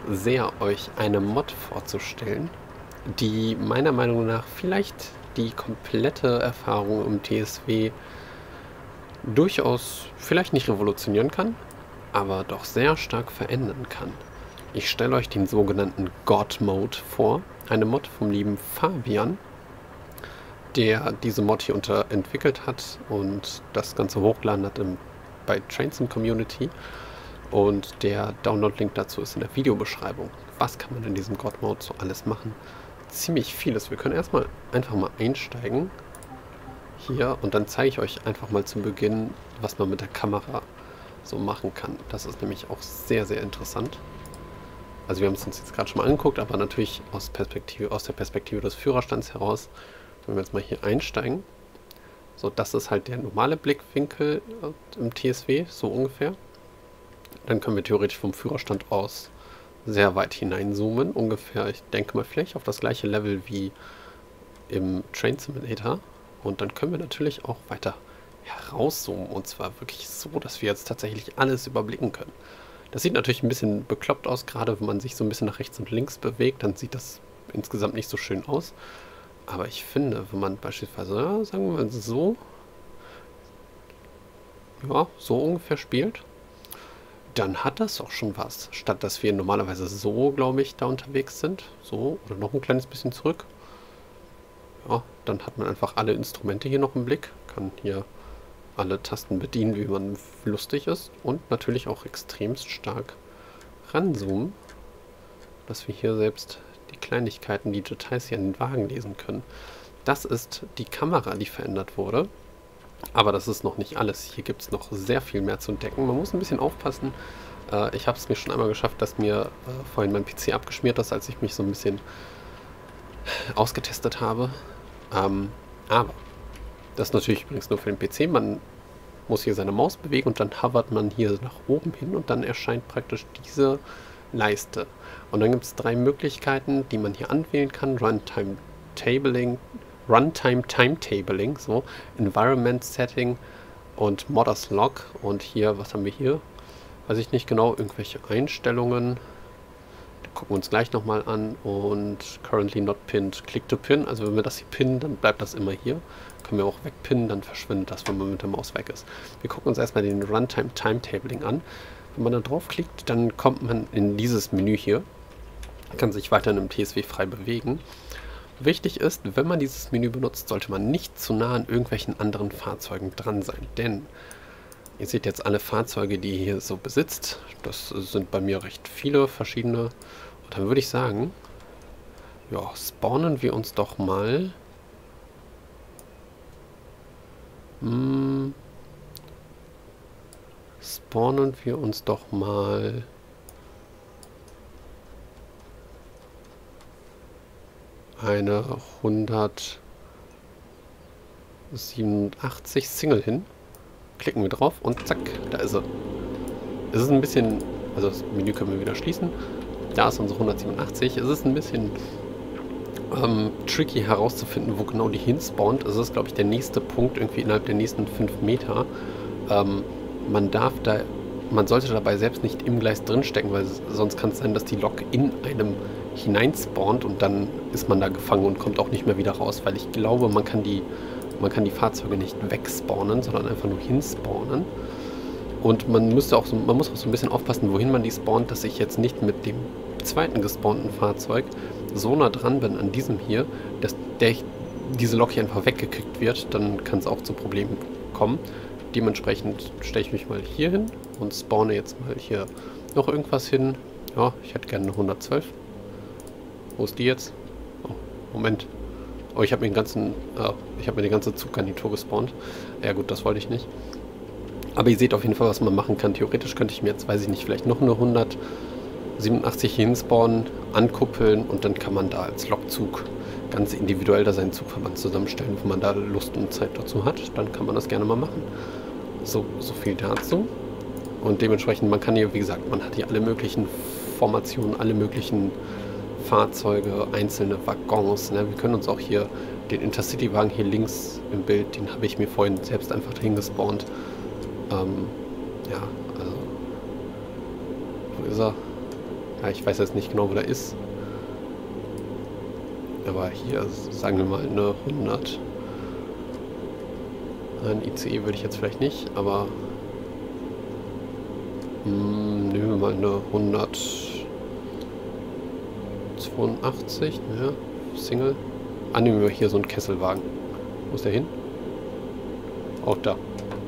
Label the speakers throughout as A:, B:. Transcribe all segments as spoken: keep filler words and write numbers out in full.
A: sehr, euch eine Mod vorzustellen, die meiner Meinung nach vielleicht die komplette Erfahrung im T S W durchaus vielleicht nicht revolutionieren kann, aber doch sehr stark verändern kann. Ich stelle euch den sogenannten God Mode vor, eine Mod vom lieben Fabian, der diese Mod hier unter entwickelt hat und das Ganze hochgeladen hat im, bei Trainsim Community. Und der Download-Link dazu ist in der Videobeschreibung. Was kann man in diesem God Mode so alles machen? Ziemlich vieles. Wir können erstmal einfach mal einsteigen hier und dann zeige ich euch einfach mal zu Beginn, was man mit der Kamera so machen kann. Das ist nämlich auch sehr, sehr interessant. Also wir haben es uns jetzt gerade schon mal angeguckt, aber natürlich aus, Perspektive, aus der Perspektive des Führerstands heraus. Wenn wir jetzt mal hier einsteigen. So, das ist halt der normale Blickwinkel im T S W, so ungefähr. Dann können wir theoretisch vom Führerstand aus sehr weit hineinzoomen. Ungefähr, ich denke mal, vielleicht auf das gleiche Level wie im Train Simulator. Und dann können wir natürlich auch weiter herauszoomen. Und zwar wirklich so, dass wir jetzt tatsächlich alles überblicken können. Das sieht natürlich ein bisschen bekloppt aus, gerade wenn man sich so ein bisschen nach rechts und links bewegt, dann sieht das insgesamt nicht so schön aus. Aber ich finde, wenn man beispielsweise, ja, sagen wir mal so, ja, so ungefähr spielt, dann hat das auch schon was. Statt dass wir normalerweise so, glaube ich, da unterwegs sind, so oder noch ein kleines bisschen zurück, ja, dann hat man einfach alle Instrumente hier noch im Blick, kann hier alle Tasten bedienen, wie man lustig ist und natürlich auch extremst stark ranzoomen, dass wir hier selbst die Kleinigkeiten, die Details hier an den Wagen lesen können. Das ist die Kamera, die verändert wurde. Aber das ist noch nicht alles. Hier gibt es noch sehr viel mehr zu entdecken. Man muss ein bisschen aufpassen. Äh, ich habe es mir schon einmal geschafft, dass mir äh, vorhin mein P C abgeschmiert ist, als ich mich so ein bisschen ausgetestet habe. Ähm, aber das ist natürlich übrigens nur für den P C. Man muss hier seine Maus bewegen und dann hovert man hier nach oben hin und dann erscheint praktisch diese Leiste. Und dann gibt es drei Möglichkeiten, die man hier anwählen kann. Runtime Tabling, Runtime Timetabling, so, Environment Setting und Modders Log. Und hier, was haben wir hier? Weiß ich nicht genau, irgendwelche Einstellungen. Die gucken wir uns gleich nochmal an. Und Currently Not Pinned, Click to Pin. Also wenn wir das hier pinnen, dann bleibt das immer hier. Können wir auch wegpinnen, dann verschwindet das, wenn man mit der Maus weg ist. Wir gucken uns erstmal den Runtime Timetabling an. Wenn man da draufklickt, dann kommt man in dieses Menü hier. Kann sich weiterhin im T S W frei bewegen. Wichtig ist, wenn man dieses Menü benutzt, sollte man nicht zu nah an irgendwelchen anderen Fahrzeugen dran sein. Denn ihr seht jetzt alle Fahrzeuge, die ihr hier so besitzt. Das sind bei mir recht viele verschiedene. Und dann würde ich sagen, ja, spawnen wir uns doch mal. Hm, spawnen wir uns doch mal eine hundertsiebenundachtzig Single hin. Klicken wir drauf und zack, da ist er. Es ist ein bisschen, also das Menü können wir wieder schließen. Da ist unsere hundertsiebenundachtzig. Es ist ein bisschen ähm, tricky herauszufinden, wo genau die hinspawnt. Es ist, glaube ich, der nächste Punkt irgendwie innerhalb der nächsten fünf Meter. Ähm, man darf da, man sollte dabei selbst nicht im Gleis drin stecken, weil sonst kann es sein, dass die Lok in einem hineinspawnt und dann ist man da gefangen und kommt auch nicht mehr wieder raus, weil ich glaube, man kann die, man kann die Fahrzeuge nicht wegspawnen, sondern einfach nur hinspawnen. Und man müsste auch so, man muss auch so ein bisschen aufpassen, wohin man die spawnt, dass ich jetzt nicht mit dem zweiten gespawnten Fahrzeug so nah dran bin an diesem hier, dass der, diese Lok hier einfach weggekickt wird, dann kann es auch zu Problemen kommen. Dementsprechend stelle ich mich mal hier hin und spawne jetzt mal hier noch irgendwas hin. Ja, ich hätte gerne eine hundertzwölf. Wo ist die jetzt? Oh, Moment. Oh, ich habe mir den ganzen, äh, ich habe mir die ganze Zuggarnitur gespawnt. Ja gut, das wollte ich nicht. Aber ihr seht auf jeden Fall, was man machen kann. Theoretisch könnte ich mir jetzt, weiß ich nicht, vielleicht noch eine hundertsiebenundachtzig hinspawnen, ankuppeln und dann kann man da als Lokzug ganz individuell da seinen Zugverband zusammenstellen. Wenn man da Lust und Zeit dazu hat, dann kann man das gerne mal machen. So, so viel dazu. Und dementsprechend, man kann hier, wie gesagt, man hat hier alle möglichen Formationen, alle möglichen Fahrzeuge, einzelne Waggons. Ne? Wir können uns auch hier den Intercity-Wagen hier links im Bild, den habe ich mir vorhin selbst einfach dahin gespawnt. Ähm, ja, also, wo ist er? Ja, ich weiß jetzt nicht genau, wo der ist. Aber hier, sagen wir mal, eine hundert. Ein I C E würde ich jetzt vielleicht nicht, aber mh, nehmen wir mal eine hundertzweiundachtzig, ja, Single. Annehmen wir hier so einen Kesselwagen. Wo ist der hin? Auch da.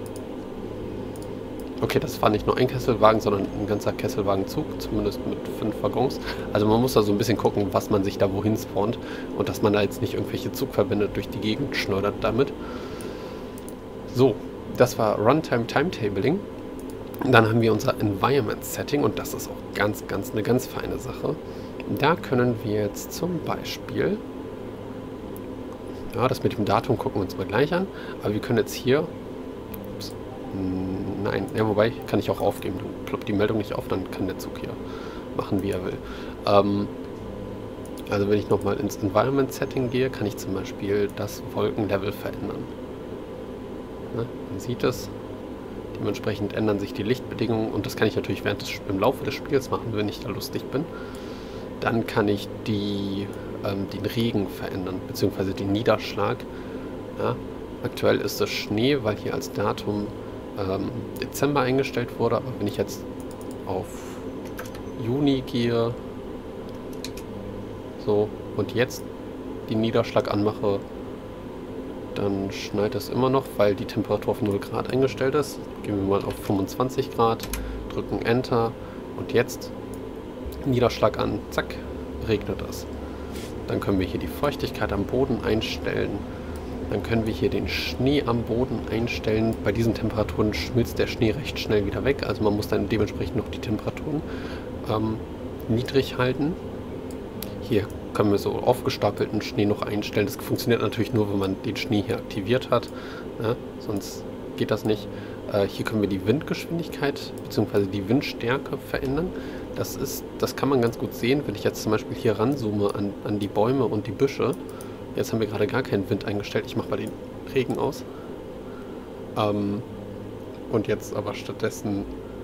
A: Okay, das war nicht nur ein Kesselwagen, sondern ein ganzer Kesselwagenzug, zumindest mit fünf Waggons. Also man muss da so ein bisschen gucken, was man sich da wohin spawnt und dass man da jetzt nicht irgendwelche Zugverbände durch die Gegend schleudert damit. So, das war Runtime Timetabling. Dann haben wir unser Environment Setting und das ist auch ganz, ganz eine ganz feine Sache. Da können wir jetzt zum Beispiel, ja, das mit dem Datum gucken wir uns mal gleich an, aber wir können jetzt hier, ups, nein, ja, wobei kann ich auch aufgeben, dann ploppt die Meldung nicht auf, dann kann der Zug hier machen, wie er will. Ähm, also wenn ich nochmal ins Environment Setting gehe, kann ich zum Beispiel das Wolkenlevel verändern. Ne, man sieht es. Dementsprechend ändern sich die Lichtbedingungen und das kann ich natürlich während des, im Laufe des Spiels machen, wenn ich da lustig bin. Dann kann ich die, ähm, den Regen verändern, beziehungsweise den Niederschlag. Ja, aktuell ist es Schnee, weil hier als Datum ähm, Dezember eingestellt wurde, aber wenn ich jetzt auf Juni gehe, so, und jetzt den Niederschlag anmache, dann schneit es immer noch, weil die Temperatur auf null Grad eingestellt ist. Gehen wir mal auf fünfundzwanzig Grad, drücken Enter und jetzt Niederschlag an, zack, regnet es. Dann können wir hier die Feuchtigkeit am Boden einstellen. Dann können wir hier den Schnee am Boden einstellen. Bei diesen Temperaturen schmilzt der Schnee recht schnell wieder weg. Also man muss dann dementsprechend noch die Temperaturen ähm, niedrig halten. Hier können wir so aufgestapelten Schnee noch einstellen. Das funktioniert natürlich nur, wenn man den Schnee hier aktiviert hat. Ja, sonst geht das nicht. Äh, hier können wir die Windgeschwindigkeit bzw. die Windstärke verändern. Das ist, das kann man ganz gut sehen, wenn ich jetzt zum Beispiel hier ranzoome an, an die Bäume und die Büsche. Jetzt haben wir gerade gar keinen Wind eingestellt. Ich mache mal den Regen aus. Ähm, und jetzt aber stattdessen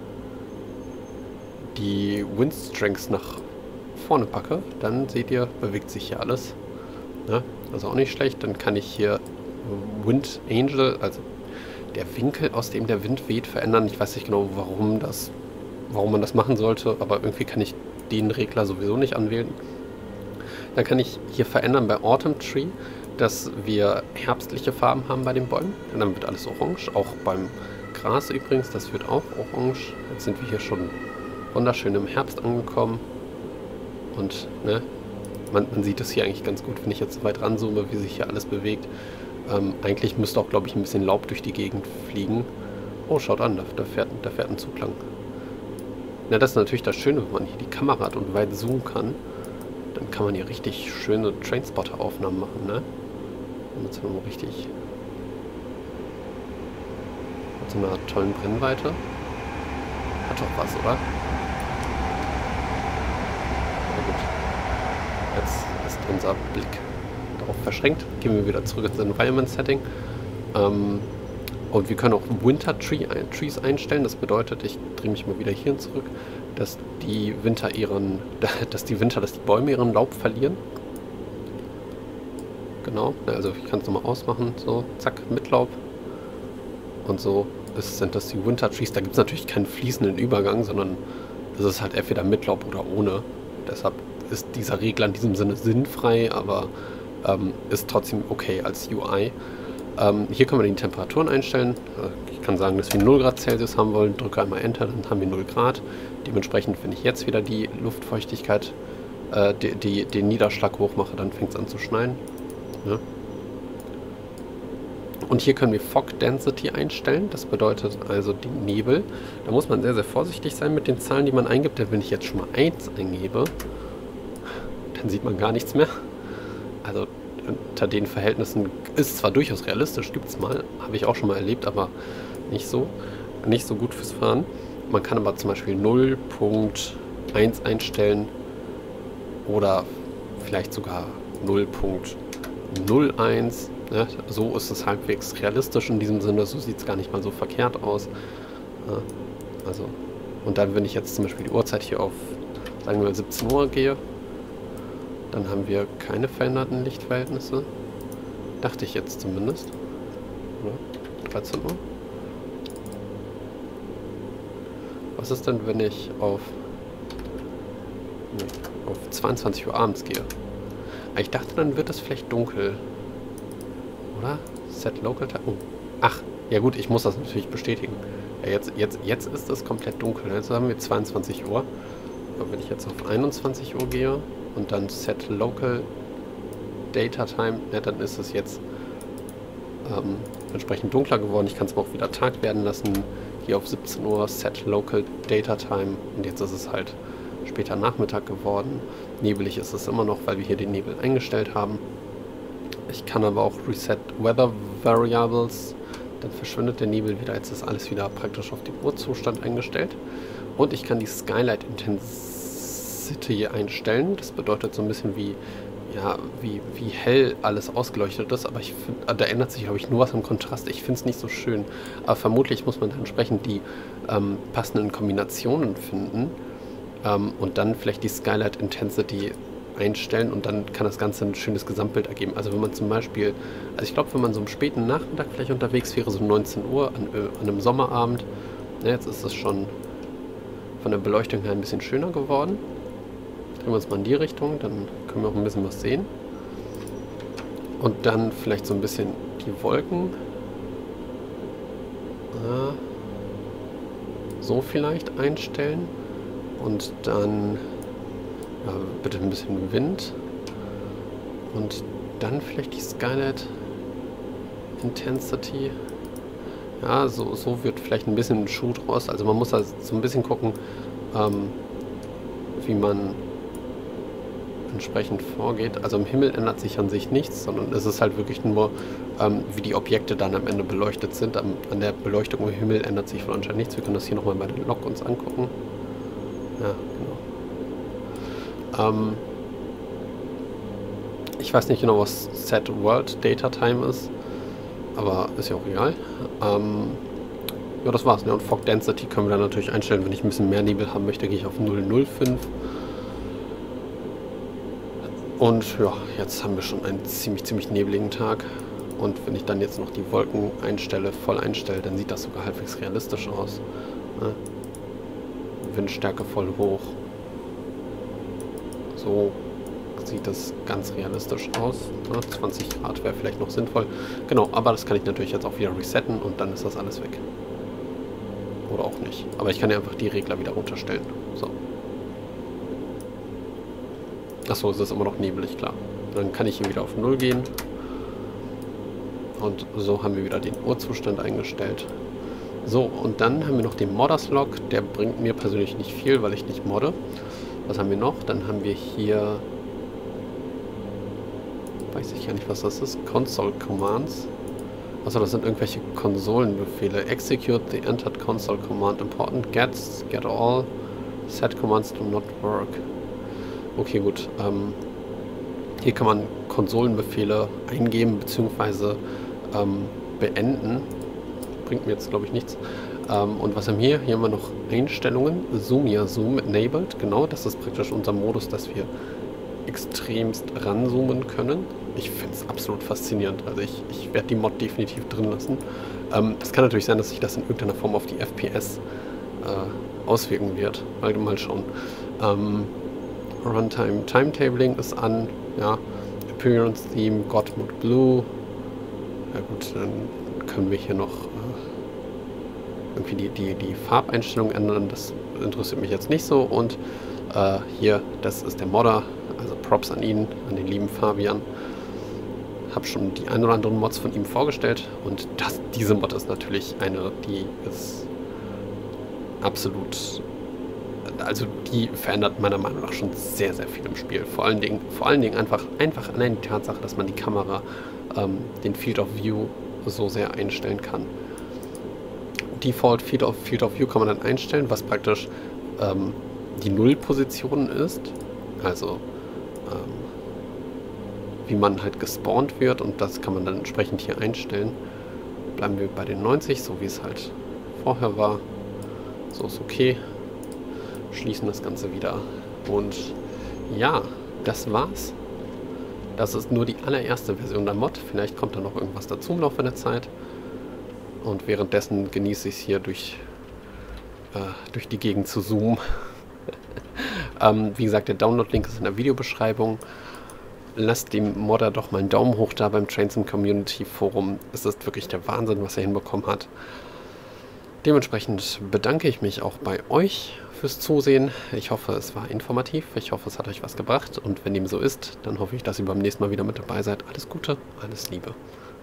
A: die Windstrengths nach vorne packe, dann seht ihr, bewegt sich hier alles. Ja, also auch nicht schlecht. Dann kann ich hier Wind Angel, also der Winkel, aus dem der Wind weht, verändern. Ich weiß nicht genau, warum das, warum man das machen sollte, aber irgendwie kann ich den Regler sowieso nicht anwählen. Dann kann ich hier verändern bei Autumn Tree, dass wir herbstliche Farben haben bei den Bäumen. Und dann wird alles orange, auch beim Gras übrigens, das wird auch orange. Jetzt sind wir hier schon wunderschön im Herbst angekommen. Und ne, man, man sieht es hier eigentlich ganz gut, wenn ich jetzt weit ranzoome, wie sich hier alles bewegt. Ähm, eigentlich müsste auch, glaube ich, ein bisschen Laub durch die Gegend fliegen. Oh, schaut an, da, da, fährt, da fährt ein Zug lang. Na, das ist natürlich das Schöne, wenn man hier die Kamera hat und weit zoomen kann. Dann kann man hier richtig schöne Trainspotter-Aufnahmen machen, ne? Und jetzt haben wir richtig mit so einer tollen Brennweite. Hat doch was, oder? Jetzt ist unser Blick darauf verschränkt. Gehen wir wieder zurück ins Environment Setting. Ähm, und wir können auch Winter Tree, Trees einstellen. Das bedeutet, ich drehe mich mal wieder hierhin zurück, dass die Winter ihren, dass die Winter, dass die Bäume ihren Laub verlieren. Genau. Also ich kann es nochmal ausmachen. So, zack, mit Laub. Und so ist, sind das die Winter Trees. Da gibt es natürlich keinen fließenden Übergang, sondern es ist halt entweder mit Laub oder ohne. Deshalb ist dieser Regler in diesem Sinne sinnfrei, aber ähm, ist trotzdem okay als U I. Ähm, hier können wir die Temperaturen einstellen. Ich kann sagen, dass wir null Grad Celsius haben wollen. Drücke einmal Enter, dann haben wir null Grad. Dementsprechend, wenn ich jetzt wieder die Luftfeuchtigkeit, äh, die, die, den Niederschlag hochmache, dann fängt es an zu schneien. Ja. Und hier können wir Fog Density einstellen. Das bedeutet also den Nebel. Da muss man sehr, sehr vorsichtig sein mit den Zahlen, die man eingibt. Denn wenn ich jetzt schon mal eins eingebe, dann sieht man gar nichts mehr. Also unter den Verhältnissen ist zwar durchaus realistisch, gibt es mal, habe ich auch schon mal erlebt, aber nicht so, nicht so gut fürs Fahren. Man kann aber zum Beispiel null Komma eins einstellen oder vielleicht sogar null Komma null eins. Ja, so ist es halbwegs realistisch in diesem Sinne, so sieht es gar nicht mal so verkehrt aus. Ja, also, und dann, wenn ich jetzt zum Beispiel die Uhrzeit hier auf sagen wir siebzehn Uhr gehe, dann haben wir keine veränderten Lichtverhältnisse. Dachte ich jetzt zumindest. Oder? dreizehn Uhr. Was ist denn, wenn ich auf, nee, auf zweiundzwanzig Uhr abends gehe? Ich dachte, dann wird es vielleicht dunkel. Oder? Set Local Time. Oh. Ach, ja gut, ich muss das natürlich bestätigen. Ja, jetzt, jetzt, jetzt ist es komplett dunkel. Jetzt haben wir zweiundzwanzig Uhr. Aber wenn ich jetzt auf einundzwanzig Uhr gehe und dann Set Local Data Time, ja, dann ist es jetzt ähm, entsprechend dunkler geworden. Ich kann es aber auch wieder Tag werden lassen. Hier auf siebzehn Uhr Set Local Data Time. Und jetzt ist es halt später Nachmittag geworden. Nebelig ist es immer noch, weil wir hier den Nebel eingestellt haben. Ich kann aber auch Reset Weather Variables. Dann verschwindet der Nebel wieder. Jetzt ist alles wieder praktisch auf den Urzustand eingestellt. Und ich kann die Skylight Intensity einstellen. Das bedeutet so ein bisschen wie, ja, wie, wie hell alles ausgeleuchtet ist. Aber ich find, da ändert sich, glaube ich, nur was im Kontrast. Ich finde es nicht so schön. Aber vermutlich muss man dann entsprechend die ähm, passenden Kombinationen finden. Ähm, und dann vielleicht die Skylight Intensity einstellen und dann kann das Ganze ein schönes Gesamtbild ergeben. Also wenn man zum Beispiel, also ich glaube, wenn man so am späten Nachmittag vielleicht unterwegs wäre, so neunzehn Uhr an, äh, an einem Sommerabend, na, jetzt ist es schon von der Beleuchtung her ein bisschen schöner geworden. Drehen wir uns mal in die Richtung, dann können wir auch ein bisschen was sehen. Und dann vielleicht so ein bisschen die Wolken. Äh, so vielleicht einstellen. Und dann ja, bitte ein bisschen Wind. Und dann vielleicht die Skylight Intensity. Ja, so, so wird vielleicht ein bisschen ein Schuh draus. Also man muss da so ein bisschen gucken, ähm, wie man entsprechend vorgeht. Also im Himmel ändert sich an sich nichts, sondern es ist halt wirklich nur, ähm, wie die Objekte dann am Ende beleuchtet sind. Am, an der Beleuchtung im Himmel ändert sich von anscheinend nichts. Wir können das hier nochmal bei der Lok uns angucken. Ja, genau. Ähm, ich weiß nicht genau, was Set World Data Time ist, aber ist ja auch egal. Ähm, ja, das war's. Ne? Und Fog Density können wir dann natürlich einstellen. Wenn ich ein bisschen mehr Nebel haben möchte, gehe ich auf null Komma null fünf. Und ja, jetzt haben wir schon einen ziemlich, ziemlich nebligen Tag. Und wenn ich dann jetzt noch die Wolken einstelle, voll einstelle, dann sieht das sogar halbwegs realistisch aus. Ne? Windstärke voll hoch. So sieht das ganz realistisch aus. Ne? zwanzig Grad wäre vielleicht noch sinnvoll. Genau, aber das kann ich natürlich jetzt auch wieder resetten und dann ist das alles weg. Oder auch nicht. Aber ich kann ja einfach die Regler wieder runterstellen. So. Achso, es ist immer noch nebelig, klar. Dann kann ich hier wieder auf null gehen. Und so haben wir wieder den Urzustand eingestellt. So, und dann haben wir noch den Modders-Log. Der bringt mir persönlich nicht viel, weil ich nicht modde. Was haben wir noch? Dann haben wir hier... Weiß ich gar nicht, was das ist. Console Commands. Achso, das sind irgendwelche Konsolenbefehle. Execute the entered console command. Important gets, get all. Set commands do not work. Okay, gut. Ähm, hier kann man Konsolenbefehle eingeben bzw. Ähm, beenden. Bringt mir jetzt, glaube ich, nichts. Ähm, und was haben wir? Hier haben wir noch Einstellungen. Zoom, ja, Zoom enabled. Genau, das ist praktisch unser Modus, dass wir extremst ranzoomen können. Ich finde es absolut faszinierend. Also ich, ich werde die Mod definitiv drin lassen. Ähm, es kann natürlich sein, dass sich das in irgendeiner Form auf die F P S äh, auswirken wird. Mal, mal schauen. Ähm, Runtime Timetabling ist an. Ja. Appearance Theme, God Mode Blue. Ja gut, dann können wir hier noch äh, irgendwie die, die, die Farbeinstellung ändern. Das interessiert mich jetzt nicht so. Und äh, hier, das ist der Modder. Also Props an ihn, an den lieben Fabian. Habe schon die ein oder anderen Mods von ihm vorgestellt. Und das, diese Mod ist natürlich eine, die ist absolut... Also die verändert meiner Meinung nach schon sehr, sehr viel im Spiel. Vor allen Dingen, vor allen Dingen einfach, einfach allein die Tatsache, dass man die Kamera, ähm, den Field of View so sehr einstellen kann. Default Field of, Field of View kann man dann einstellen, was praktisch ähm, die Nullposition ist. Also ähm, wie man halt gespawnt wird, und das kann man dann entsprechend hier einstellen. Bleiben wir bei den neunzig, so wie es halt vorher war. So ist okay. Schließen das Ganze wieder Und ja, das war's. Das ist nur die allererste Version der Mod. Vielleicht kommt da noch irgendwas dazu im Laufe der Zeit. Und währenddessen genieße ich es hier durch, äh, durch die Gegend zu zoomen. ähm, wie gesagt, der Download-Link ist in der Videobeschreibung. Lasst dem Modder doch mal einen Daumen hoch da beim Trainsim Community Forum. Es ist wirklich der Wahnsinn, was er hinbekommen hat. Dementsprechend bedanke ich mich auch bei euch fürs Zusehen. Ich hoffe, es war informativ. Ich hoffe, es hat euch was gebracht. Und wenn dem so ist, dann hoffe ich, dass ihr beim nächsten Mal wieder mit dabei seid. Alles Gute, alles Liebe.